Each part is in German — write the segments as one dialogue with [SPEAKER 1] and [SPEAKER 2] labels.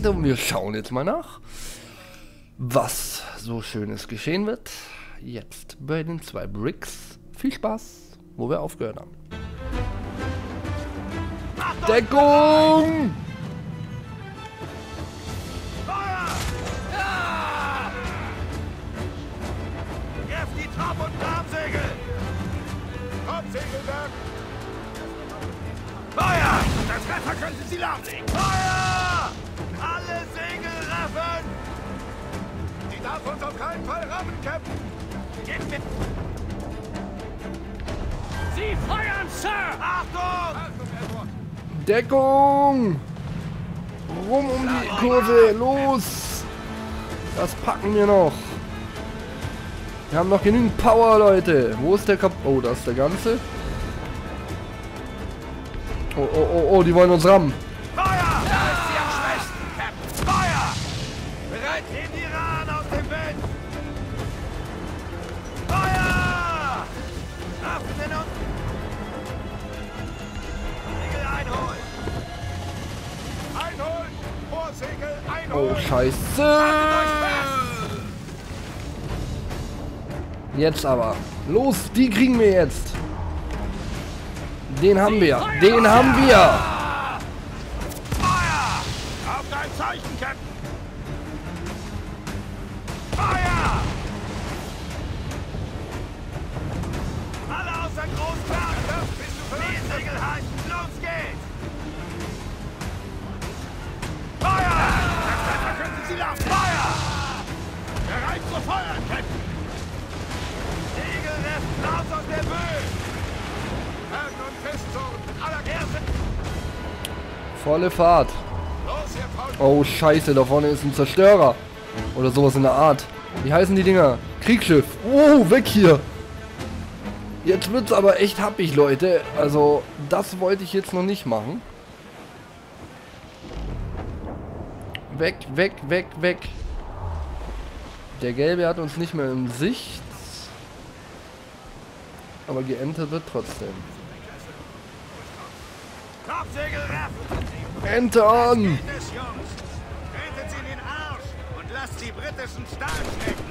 [SPEAKER 1] Leute, und wir schauen jetzt mal nach, was so Schönes geschehen wird. Jetzt bei den 2 Bricks. Viel Spaß, wo wir aufgehört haben. Deckung!
[SPEAKER 2] Werft die Trab- und Trabsegel! Trabsegelwerk! Feuer! Das Treffer könnte sie lahmlegen! Feuer! Alle Segel raffen! Sie darf uns auf keinen Fall rammen, Captain! Geht mit! Sie feuern, Sir! Achtung! Achtung, Edward!
[SPEAKER 1] Deckung! Rum um die Kurve, los! Das packen wir noch. Wir haben noch genügend Power, Leute. Wo ist der Kap... Oh, da ist der ganze. Oh, oh, oh, oh, die wollen uns rammen.
[SPEAKER 2] Feuer! Da ist sie am schwächsten, Captain! Feuer! Bereit, den Iran aus dem Wind! Feuer! Raffen den unten! Segel einholen! Einholen! Vorsegel einholen!
[SPEAKER 1] Oh, scheiße. Jetzt aber. Los, die kriegen wir jetzt. Den haben wir. Den haben wir.
[SPEAKER 2] Feuer! Auf dein Zeichen, Captain! Feuer! Alle außer Großklar! Bist du für die Segel halten? Los geht's! Feuer! Das Treffer könnte sie laufen! Feuer! Bereit zu feuern, Captain! Segelrest raus aus der Böe! Haken und Festzorn! Aller Kerze!
[SPEAKER 1] Volle Fahrt.
[SPEAKER 2] Los, ihr Faul!
[SPEAKER 1] Oh, scheiße, da vorne ist ein Zerstörer. Oder sowas in der Art. Wie heißen die Dinger? Kriegsschiff. Oh, weg hier. Jetzt wird's aber echt happig, Leute. Also, das wollte ich jetzt noch nicht machen. Weg, weg, weg, weg. Der Gelbe hat uns nicht mehr in Sicht. Aber geentert wird trotzdem.
[SPEAKER 2] Trabsegel raffen!
[SPEAKER 1] Entern!
[SPEAKER 2] Geht es, Jungs! Tretet sie in den Arsch und lasst die britischen Stahl schmecken!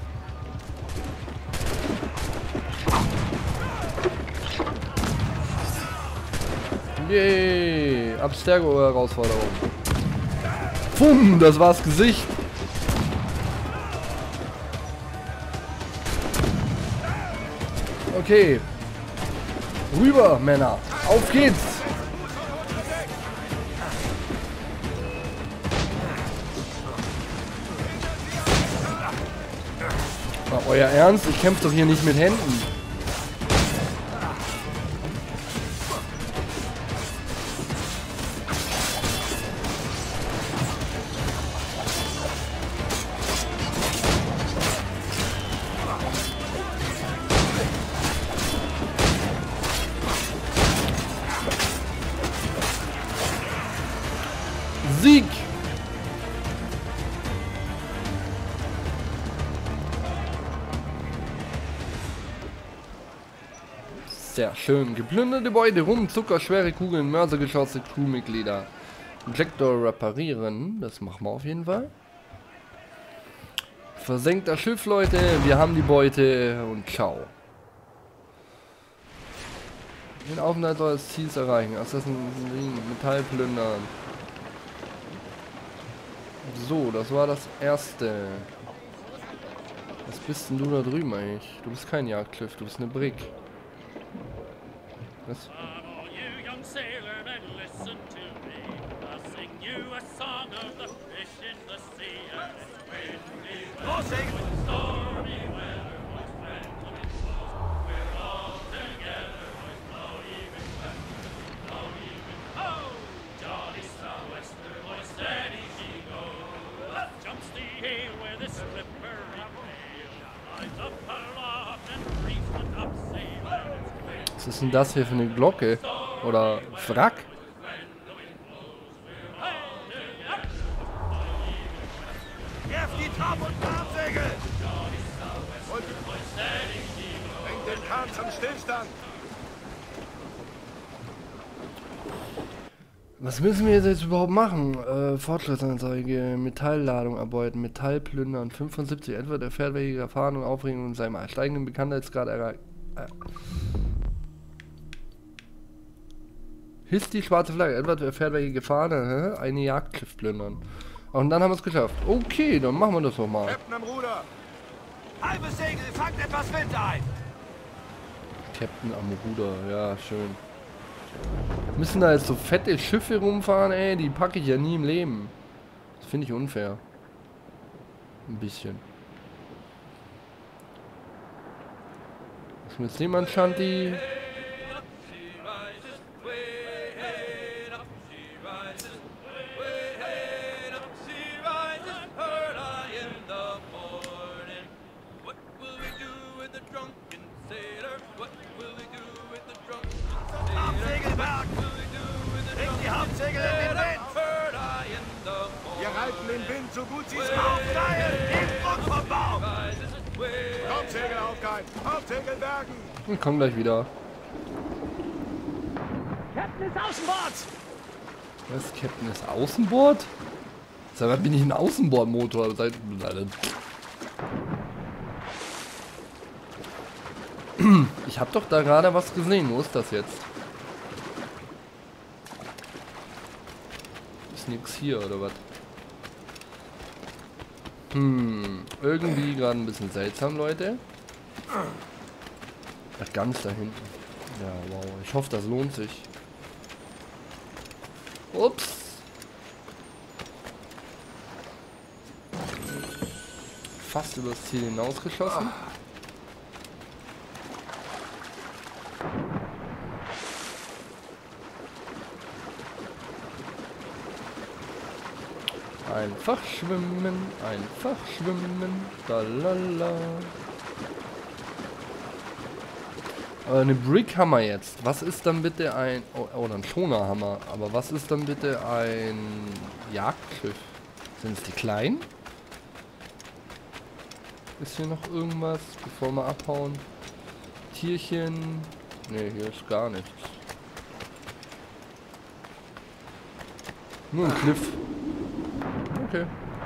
[SPEAKER 1] Yay! Abstergo-Herausforderung. Fumm, das war's Gesicht. Okay. Rüber, Männer. Auf geht's. War euer Ernst? Ich kämpfe doch hier nicht mit Händen. Sieg! Sehr schön. Geplünderte Beute, Rum, Zucker, schwere Kugeln, mörsergeschosse Crewmitglieder. Injektor reparieren. Das machen wir auf jeden Fall. Versenkt das Schiff, Leute. Wir haben die Beute und ciao. Den Aufenthalt eures Ziels erreichen. Assassin's Metall plündern. So, das war das erste. Was bist denn du da drüben eigentlich? Du bist kein Jagdcliff, du bist eine Brick. Was? Was ist denn das hier für eine Glocke? Oder Wrack?
[SPEAKER 2] Werft die Trab- und Trabsegel! Und bringt den Kahn zum Stillstand!
[SPEAKER 1] Was müssen wir jetzt überhaupt machen? Fortschrittsanzeige, Metallladung erbeuten, Metall plündern, 75, Edward erfährt, welche Gefahren und Aufregung in seinem steigenden Bekanntheitsgrad hisst die schwarze Flagge, Edward erfährt, welche Gefahren, eine Jagdschiff plündern. Und dann haben wir es geschafft. Okay, dann machen wir das nochmal.
[SPEAKER 2] Captain am Ruder. Halbes Segel, fangt etwas Wind ein.
[SPEAKER 1] Captain am Ruder, ja, schön. Müssen da jetzt so fette Schiffe rumfahren, ey, die packe ich ja nie im Leben. Das finde ich unfair. Ein bisschen. Was mit jemand, Shanti?
[SPEAKER 2] Segelberg! Bringt die Hauptsegel in den Wind! Wir reiten den Wind so gut sie es aufgeilen! Den Druck vom Baum! Hauptsegel aufgeilen! Hauptsegel bergen!
[SPEAKER 1] Ich komm gleich wieder.
[SPEAKER 2] Captain ist Außenbord!
[SPEAKER 1] Was? Captain ist Außenbord? Sag mal, bin ich ein Außenbordmotor? Ich hab doch da gerade was gesehen. Wo ist das jetzt? Ist nix hier oder was? Irgendwie gerade ein bisschen seltsam, Leute. Ach, ganz da hinten. Ja, wow. Ich hoffe, das lohnt sich. Ups. Fast übers Ziel hinausgeschossen. Einfach schwimmen, einfach schwimmen, lalala. Aber eine Brick haben wir jetzt. Was ist dann bitte ein... Oh, dann Schonerhammer. Aber was ist dann bitte ein Jagdschiff? Sind es die kleinen? Ist hier noch irgendwas, bevor wir abhauen? Tierchen? Ne, hier ist gar nichts. Nur ein Cliff. Okay.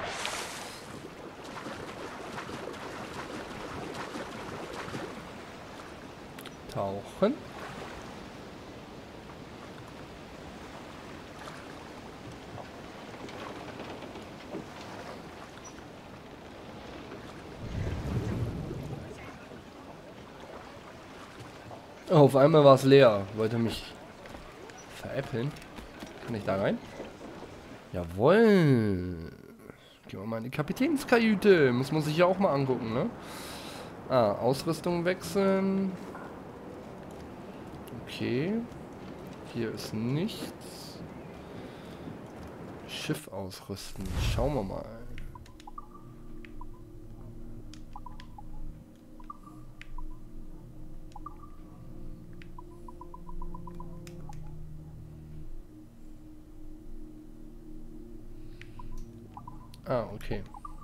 [SPEAKER 1] Tauchen. Oh, auf einmal war es leer. Wollte mich veräppeln. Kann ich da rein? Jawohl. Gehen wir mal in die Kapitänskajüte. Muss man sich ja auch mal angucken, ne? Ah, Ausrüstung wechseln. Okay. Hier ist nichts. Schiff ausrüsten. Schauen wir mal. Ah, okay.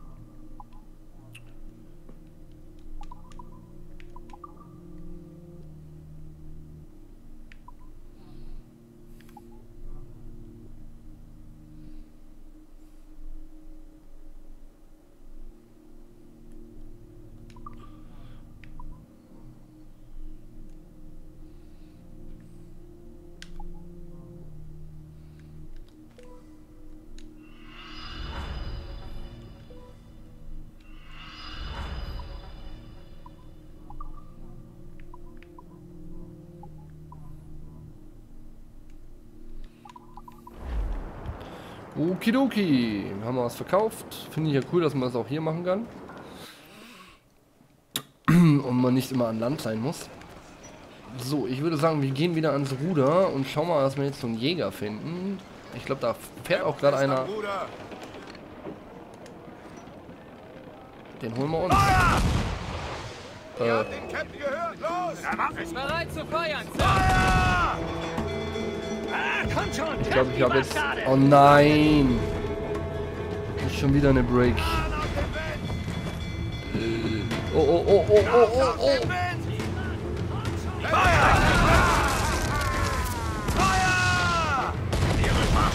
[SPEAKER 1] Okidoki, haben wir was verkauft. Finde ich ja cool, dass man das auch hier machen kann. Und man nicht immer an Land sein muss. So, ich würde sagen, wir gehen wieder ans Ruder und schauen mal, dass wir jetzt so einen Jäger finden. Ich glaube, da fährt auch gerade einer. Den holen wir uns.
[SPEAKER 2] Ihr habt den Captain gehört, los!
[SPEAKER 3] Bereit zu feuern,
[SPEAKER 2] Feuer! Kommt schon!
[SPEAKER 1] Ich glaube, ich habe jetzt... Oh nein! Ist schon wieder eine Break. Oh, oh, oh, oh, oh, oh, oh!
[SPEAKER 2] Feuer! Feuer! Ihre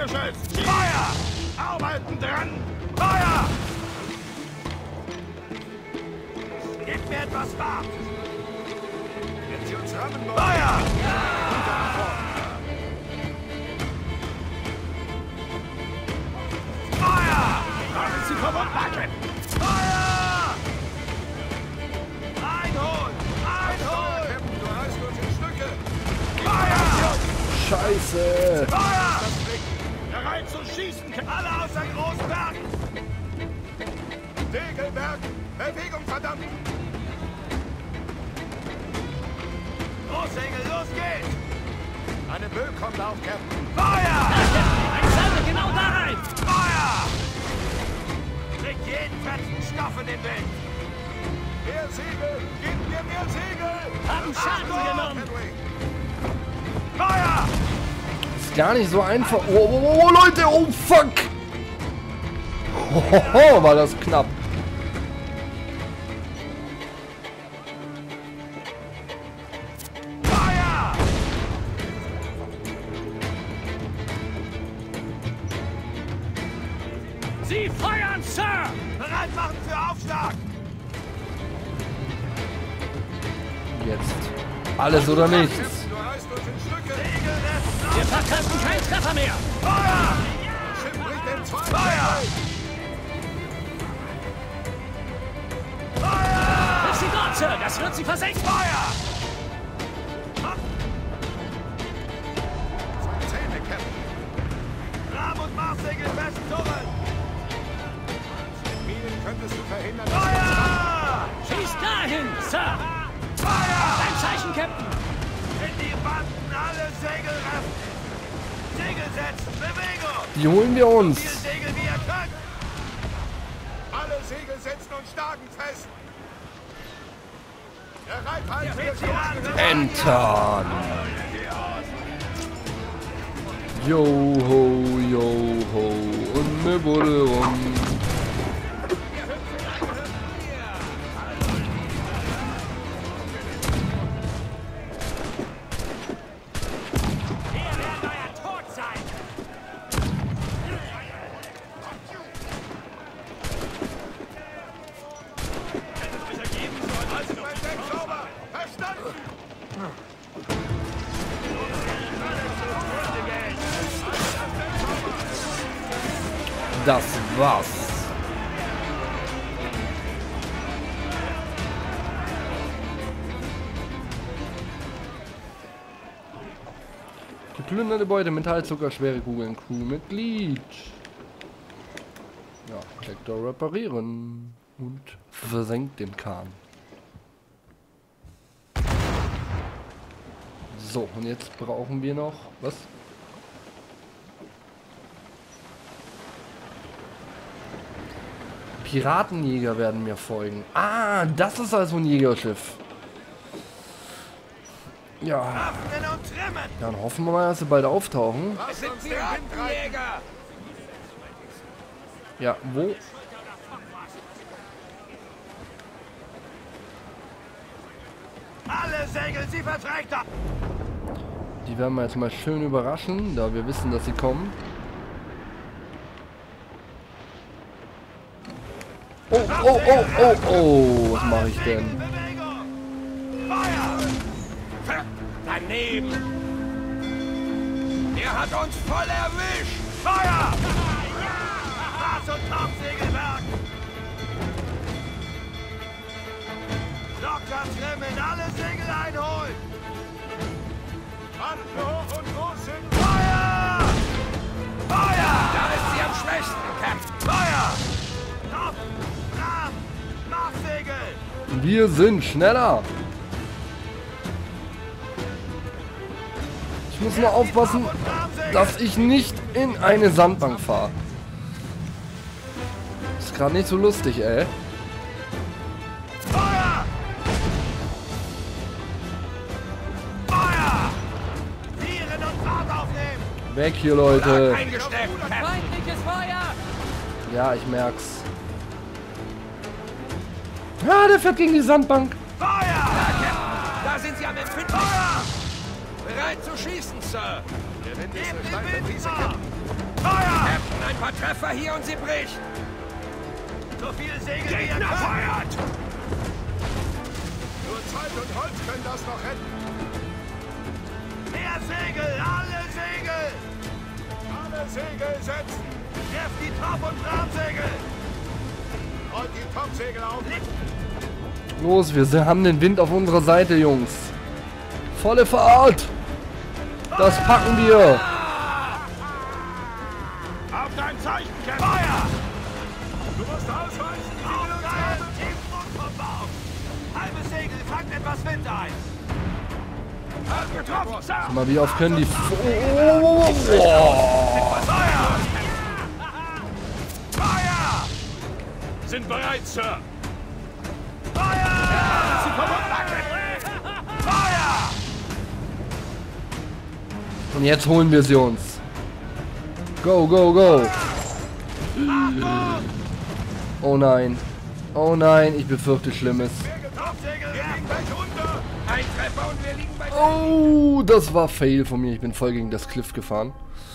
[SPEAKER 2] Luftgeschütz! Feuer! Arbeiten dran! Feuer! Gib mir etwas Fahrt! Wenn Sie uns rammen wollen... Feuer! Feuer! Machen Sie kaputt machen! Feuer! Einholen! Einholen! Du reißt uns in Stücke! Feuer!
[SPEAKER 1] Scheiße!
[SPEAKER 2] Feuer! Bereit zu schießen! Alle außer Großberg! Segelberg! Bewegung, verdammt! Großsegel, los geht's! Eine Böe kommt auf, Captain! Feuer!
[SPEAKER 3] Ein Salve genau da rein!
[SPEAKER 2] Feuer! Kriegt jeden fetten Stoff in den Wind! Mehr Segel! Gebt mir mehr Segel!
[SPEAKER 3] Haben Schaden genommen!
[SPEAKER 2] Feuer!
[SPEAKER 1] Ist gar nicht so einfach. Oh, Leute, oh fuck! Hohoho, war das knapp.
[SPEAKER 2] Feuer!
[SPEAKER 3] Sie feuern, Sir!
[SPEAKER 2] Bereit machen für Aufschlag!
[SPEAKER 1] Jetzt. Alles oder nichts.
[SPEAKER 2] Du reißt uns in Stücke!
[SPEAKER 3] Wir verkaufen keinen Treffer mehr!
[SPEAKER 2] Feuer! Schiff bricht in zwei! Feuer! Feuer!
[SPEAKER 3] Ist sie dort, Sir? Das wird sie versenken!
[SPEAKER 2] Feuer! Zähne, Captain! Rahm- und Marssegel festzurren! Mit Minen könntest du verhindern, dass
[SPEAKER 3] Feuer! Schießt dahin, Sir!
[SPEAKER 2] Feuer!
[SPEAKER 3] Ein Zeichen, Captain!
[SPEAKER 2] In die Banden alle Segel reffen! Segel setzen! Bewegung!
[SPEAKER 1] Die holen wir uns.
[SPEAKER 2] Viel Segel wie ihr könnt! Alle Segel setzen und starken fest! Der Reifhals wird
[SPEAKER 1] Entern. Yo ho und ne Bulle rum. Das war's. Geplünderte Beute, Metallzucker, schwere Kugeln, Crewmitglied. Ja, Sektor reparieren und versenkt den Kahn. So, und jetzt brauchen wir noch was? Piratenjäger werden mir folgen. Ah, das ist also ein Jägerschiff. Ja. Dann hoffen wir mal, dass sie bald auftauchen.
[SPEAKER 2] Es sind Piratenjäger!
[SPEAKER 1] Ja, wo?
[SPEAKER 2] Alle Segel, sie verträgt!
[SPEAKER 1] Die werden wir jetzt mal schön überraschen, da wir wissen, dass sie kommen. Oh, oh, oh, oh, oh, was mache ich denn?
[SPEAKER 2] Feuer! Daneben! Er hat uns voll erwischt! Feuer! Mars- und Topfsegelwerk! Locker trimmen, alle Segel einholen! Banden hoch und groß sind! Feuer! Feuer! Da ist sie am schwächsten, Captain! Feuer! Top! Ram! Marssegel!
[SPEAKER 1] Wir sind schneller. Ich muss nur aufpassen, dass ich nicht in eine Sandbank fahre. Ist gerade nicht so lustig, ey.
[SPEAKER 2] Feuer! Feuer! Tieren und Fahrt aufnehmen!
[SPEAKER 1] Weg hier, Leute.
[SPEAKER 2] Eingesteckt!
[SPEAKER 3] Feindliches Feuer!
[SPEAKER 1] Ja, ich merk's. Ah, der fährt gegen die Sandbank.
[SPEAKER 2] Feuer! Da sind sie am Empfinden! Feuer! bereit zu schießen, Sir. Der Wind ist eine steife Brise, Captain. Feuer! Captain, ein paar Treffer hier und sie bricht. So viel Segel wie ihr könnt. Feuert! Nur Zeit und Holz können das noch retten. Mehr Segel! Alle Segel! Alle Segel setzen! Werft die Top- und Trabsegel! Rollt die Topsegel auf!
[SPEAKER 1] Los, wir haben den Wind auf unserer Seite, Jungs. Volle Fahrt! Das packen wir!
[SPEAKER 2] Auf dein Zeichen, Captain! Feuer! Du musst ausweichen! Auf dein Tiefdruck vom Bauch! Halbes Segel, fangt etwas Wind ein! Getroffen, Sir!
[SPEAKER 1] Guck mal, wie oft können die...
[SPEAKER 2] Feuer! Feuer! Sind bereit, Sir! Feuer! Sie Feuer!
[SPEAKER 1] Und jetzt holen wir sie uns. Go, go, go! Oh nein. Oh nein, ich befürchte Schlimmes.
[SPEAKER 2] Ein Treffer und wir liegen bei...
[SPEAKER 1] Oh, das war Fail von mir. Ich bin voll gegen das Cliff gefahren.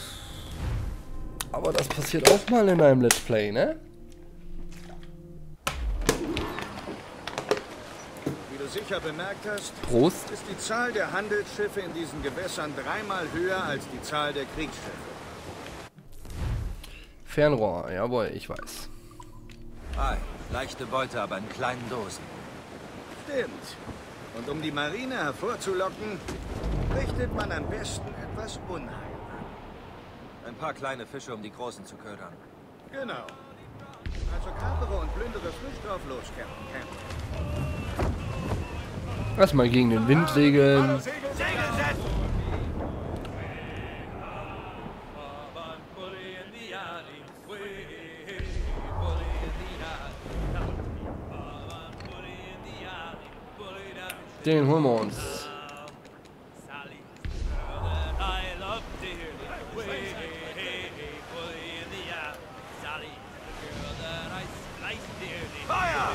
[SPEAKER 1] Aber das passiert auch mal in einem Let's Play, ne?
[SPEAKER 4] Wie du sicher bemerkt hast,
[SPEAKER 1] Prost.
[SPEAKER 4] ist die Zahl der Handelsschiffe in diesen Gewässern 3-mal höher als die Zahl der Kriegsschiffe.
[SPEAKER 1] Fernrohr, jawohl, ich weiß.
[SPEAKER 5] Hi, leichte Beute, aber in kleinen Dosen.
[SPEAKER 4] Stimmt. Und um die Marine hervorzulocken, richtet man am besten etwas Unheil an.
[SPEAKER 5] Ein paar kleine Fische, um die Großen zu ködern.
[SPEAKER 4] Genau. Also kapere und plündere frisch drauf los, Captain Campbell.
[SPEAKER 1] Erstmal gegen den Wind segeln.
[SPEAKER 2] Segel setzen!
[SPEAKER 1] Den holen wir uns.
[SPEAKER 2] Feuer!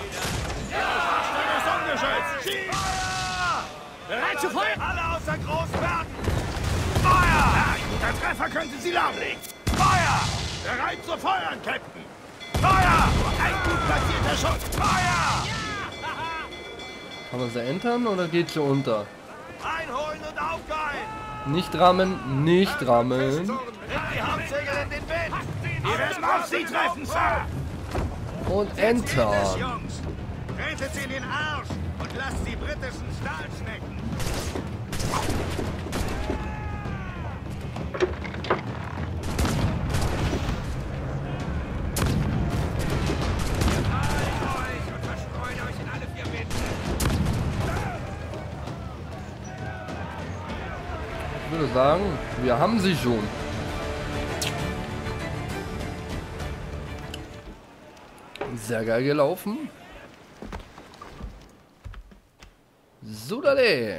[SPEAKER 3] Bereit zu feuern!
[SPEAKER 2] Alle außer Großbergen! Feuer! Ein guter Treffer könnte sie lahmlegen! Feuer! Bereit zu feuern, Captain! Feuer! Ein gut platzierter Schuss! Feuer!
[SPEAKER 1] Kann man sie entern oder geht sie unter?
[SPEAKER 2] Einholen und aufgeilen!
[SPEAKER 1] Nicht rammen, nicht rammen.
[SPEAKER 2] Bringt die Hauptsegel in den Wind! Wir werden auf sie treffen, Sir!
[SPEAKER 1] Und entern.
[SPEAKER 4] Jungs, tretet sie in den Arsch und lasst die britischen Stahlschnecken.
[SPEAKER 1] Ich würde sagen, wir haben sie schon. Sehr geil gelaufen. So, Dale.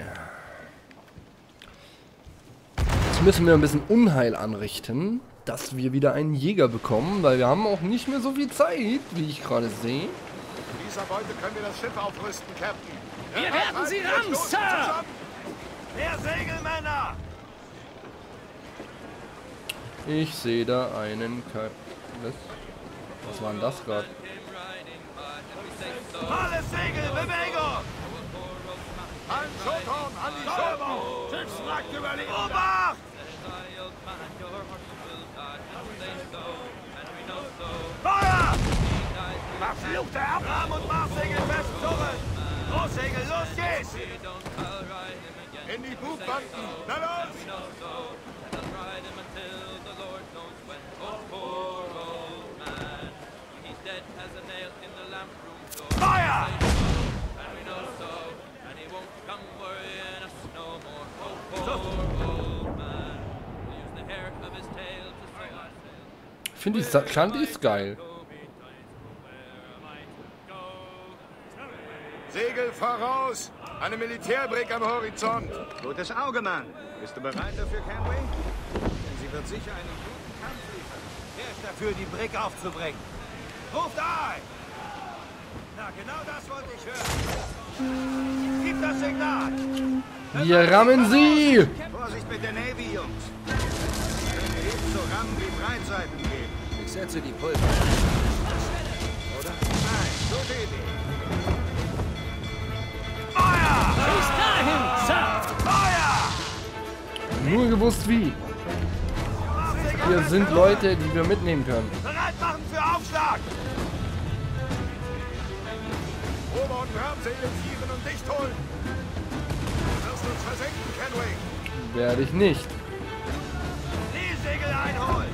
[SPEAKER 1] Jetzt müssen wir ein bisschen Unheil anrichten, dass wir wieder einen Jäger bekommen, weil wir haben auch nicht mehr so viel Zeit, wie ich gerade sehe.
[SPEAKER 2] Dieser Beute können wir das Schiff aufrüsten, Captain.
[SPEAKER 3] Wir werden sie rammen, Sir!
[SPEAKER 2] Mehr Segelmänner!
[SPEAKER 1] Ich sehe da einen Was war denn das gerade?
[SPEAKER 2] Alles Segel, Bewegung! Ein Schothorn an die Steuerbau! Schiffswrack überleben! Obacht! Feuer! Verfluchte Abraham und Marssegel festzurren! Großsegel, los geht's! In die Bugbanden! Na los! Feuer!
[SPEAKER 1] Ich finde die Shanty ist geil.
[SPEAKER 2] Segel voraus! Eine Militärbrick am Horizont!
[SPEAKER 4] Gutes Auge, Mann. Bist du bereit dafür, Kenway? Denn sie wird sicher einen guten Kampf liefern.
[SPEAKER 5] Wer ist dafür, die Brick aufzubringen?
[SPEAKER 2] Ruft ein! Na, genau das wollte ich hören. Gib das Signal!
[SPEAKER 1] Wir rammen sie!
[SPEAKER 4] Vorsicht Schluss mit der Navy, Jungs. Könnte ebenso Rammen wie Breitseiten geben.
[SPEAKER 5] Ich setze die Pulver.
[SPEAKER 4] Oder? Nein, gute Idee.
[SPEAKER 3] Bis dahin, Sir!
[SPEAKER 1] Nur gewusst wie. Hier sind Leute, die wir mitnehmen können.
[SPEAKER 2] Bereit machen für Aufschlag! Ober- und Rahmsegel ziehen und dicht holen! Du wirst uns versenken, Kenway!
[SPEAKER 1] Werde ich nicht.
[SPEAKER 2] Die Segel einholen!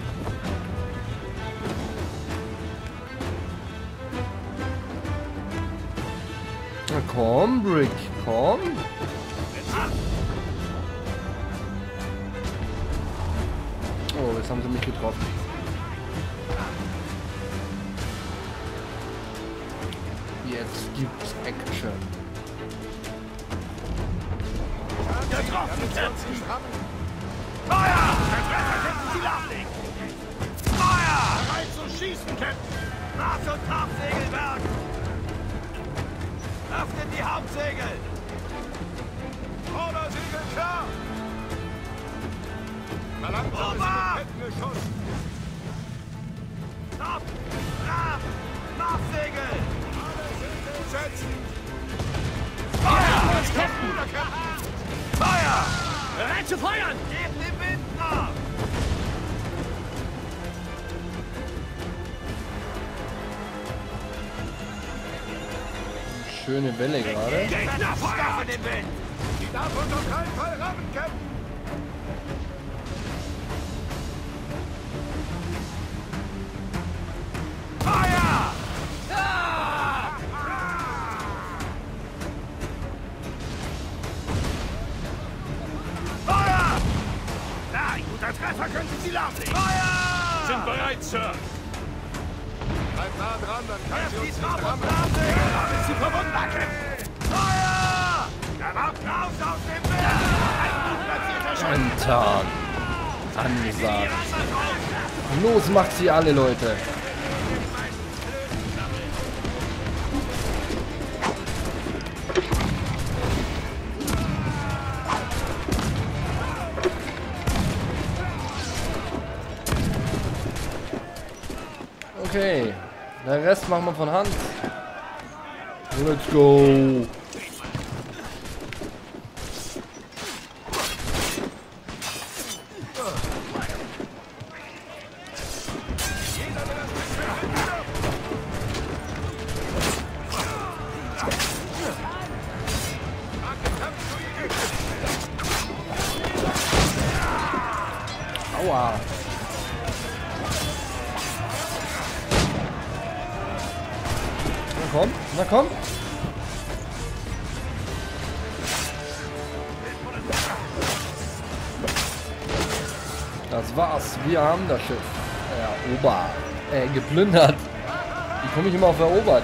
[SPEAKER 1] Na komm, Brick, komm. Oh, jetzt haben sie mich getroffen. Jetzt gibt's Action.
[SPEAKER 2] Getroffen, Captain! Feuer! Das Messer könnten Sie lahmlegen! Feuer! Bereit zu schießen, Captain! Mars- und Hauptsegelwerk! Öffnet die Hauptsegel! Vordersegel klar! Ober! Top! Ram! Nachsegel! Alle Segel setzen! Feuer! Feuer!
[SPEAKER 3] Bereit zu feuern!
[SPEAKER 2] Gebt den Wind nach!
[SPEAKER 1] Schöne Welle gerade.
[SPEAKER 2] Gegner feuern den Wind! Sie darf uns auf keinen Fall rammen, Captain! Feuer! Feuer! Na, ein guter Treffer könnte sie lahmlegen! Feuer!
[SPEAKER 3] Sind bereit, Sir!
[SPEAKER 2] Bleib nah dran, dann kann sie uns nicht rammen. Dann ist sie verwundet! Feuer! Er war raus aus dem Wind! Ein gut platzierter Schuss!
[SPEAKER 1] Enttarn. Ansagt. Los, macht sie alle, Leute. Okay, der Rest machen wir von Hand. Let's go. Aua. Na komm, na komm. Das war's. Wir haben das Schiff erobert. Geplündert. Wie komme ich immer auf erobert?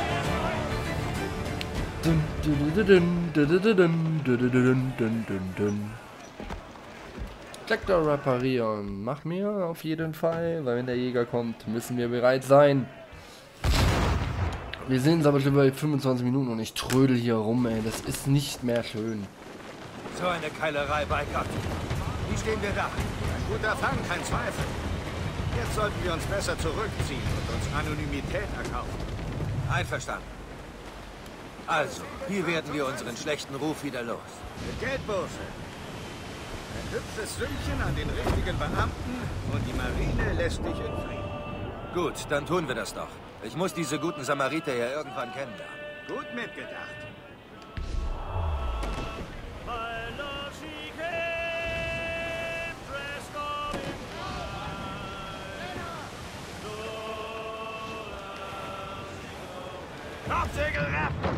[SPEAKER 1] Sektor reparieren. Mach mir auf jeden Fall, weil wenn der Jäger kommt, müssen wir bereit sein. Wir sind aber schon bei 25 Minuten und ich trödel hier rum, ey. Das ist nicht mehr schön.
[SPEAKER 5] So eine Keilerei bei Gott.
[SPEAKER 4] Wie stehen wir da? Ein guter Fang, kein Zweifel. Jetzt sollten wir uns besser zurückziehen und uns Anonymität erkaufen.
[SPEAKER 5] Einverstanden. Also, wie werden wir unseren schlechten Ruf wieder los?
[SPEAKER 4] Mit Geldbursche. Ein hübsches Sümmchen an den richtigen Beamten und die Marine lässt dich in Frieden.
[SPEAKER 5] Gut, dann tun wir das doch. Ich muss diese guten Samariter ja irgendwann kennenlernen.
[SPEAKER 4] Gut mitgedacht.
[SPEAKER 2] Hauptsegel raffen!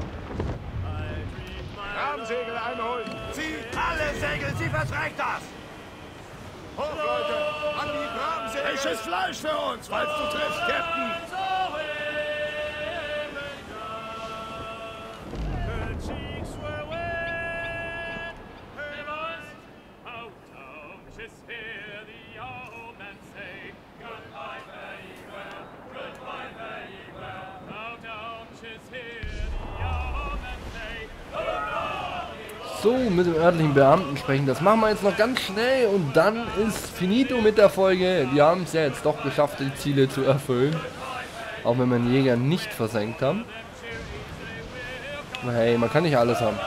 [SPEAKER 2] Rahmsegel einholen! Sie alle Segel, sie verschreckt das! Hoch, Leute! An die Rahmsegel! Frisches Fleisch für uns, falls du triffst, Captain!
[SPEAKER 1] So, mit dem örtlichen Beamten sprechen. Das machen wir jetzt noch ganz schnell und dann ist finito mit der Folge. Wir haben es ja jetzt doch geschafft, die Ziele zu erfüllen. Auch wenn wir den Jäger nicht versenkt haben. Aber hey, man kann nicht alles haben.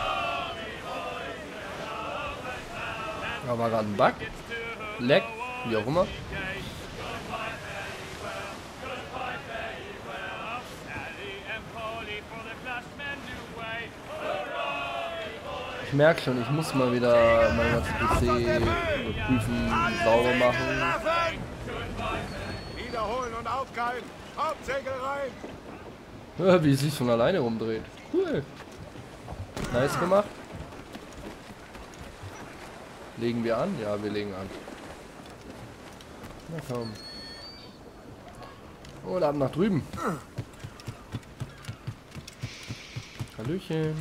[SPEAKER 1] Da war gerade ein Bug. Leck, wie auch immer. Ich merke schon, ich muss mal wieder mein ganzes PC überprüfen, sauber machen.
[SPEAKER 2] Wiederholen und aufgeilen. Hauptsegel rein.
[SPEAKER 1] Ja, wie es sich von alleine rumdreht. Cool. Nice gemacht. Legen wir an? Ja, wir legen an. Na komm. Und ab nach drüben. Hallöchen.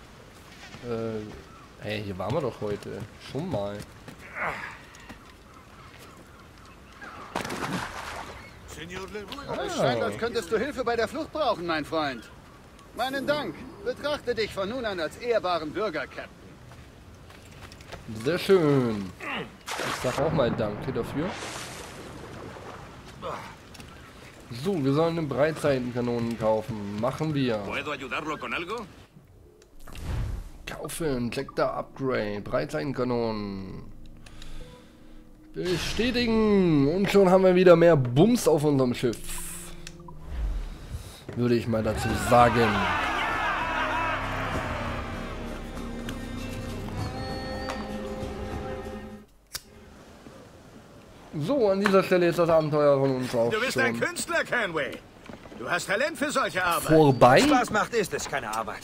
[SPEAKER 1] Hey, hier waren wir doch heute. Schon mal.
[SPEAKER 6] Es scheint, als könntest du Hilfe bei der Flucht brauchen, mein Freund. Meinen Dank. Betrachte dich von nun an als ehrbaren Bürger, Captain.
[SPEAKER 1] Sehr schön. Ich sag auch mal Danke dafür. So, wir sollen eine Breitseitenkanonen kaufen. Machen wir. Kaufen, Sektor Upgrade, Breitseitenkanonen. Bestätigen. Und schon haben wir wieder mehr Bums auf unserem Schiff. Würde ich mal dazu sagen. So, an dieser Stelle ist das Abenteuer von uns auch
[SPEAKER 4] Du bist ein Künstler, Canway. Du hast Talent für solche Arbeit.
[SPEAKER 1] vorbei.
[SPEAKER 5] Spaß macht, ist es keine Arbeit.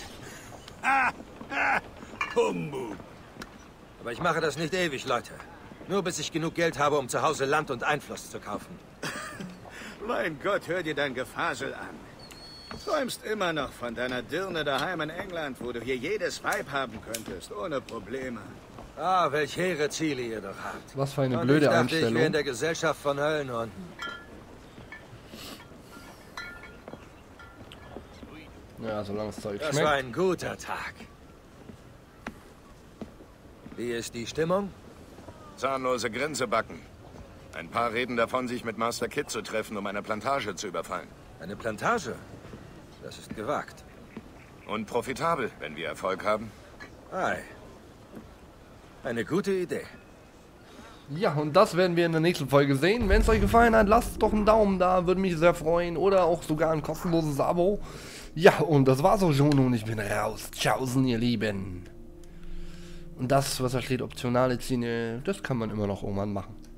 [SPEAKER 4] Humbug.
[SPEAKER 5] Aber ich mache das nicht ewig, Leute. Nur bis ich genug Geld habe, um zu Hause Land und Einfluss zu kaufen.
[SPEAKER 4] Mein Gott, hör dir dein Gefasel an. Träumst immer noch von deiner Dirne daheim in England, wo du hier jedes Weib haben könntest, ohne Probleme.
[SPEAKER 5] Ah, welch hehre Ziele ihr doch habt.
[SPEAKER 1] Was für eine
[SPEAKER 5] Und
[SPEAKER 1] blöde
[SPEAKER 5] ich dachte,
[SPEAKER 1] Einstellung.
[SPEAKER 5] ich wäre in der Gesellschaft von Höllenhunden.
[SPEAKER 1] Ja, solange das Zeug
[SPEAKER 5] Das
[SPEAKER 1] schmeckt.
[SPEAKER 5] war ein guter Tag. Wie ist die Stimmung?
[SPEAKER 2] Zahnlose Grinse backen. Ein paar reden davon, sich mit Master Kid zu treffen, um eine Plantage zu überfallen.
[SPEAKER 5] Eine Plantage? Das ist gewagt.
[SPEAKER 2] Und profitabel, wenn wir Erfolg haben.
[SPEAKER 5] Ei. Eine gute Idee.
[SPEAKER 1] Ja, und das werden wir in der nächsten Folge sehen. Wenn es euch gefallen hat, lasst doch einen Daumen da, würde mich sehr freuen. Oder auch sogar ein kostenloses Abo. Ja, und das war's auch schon und ich bin raus. Tschaußen, ihr Lieben. Und das, was da steht, optionale Ziele, das kann man immer noch irgendwann machen.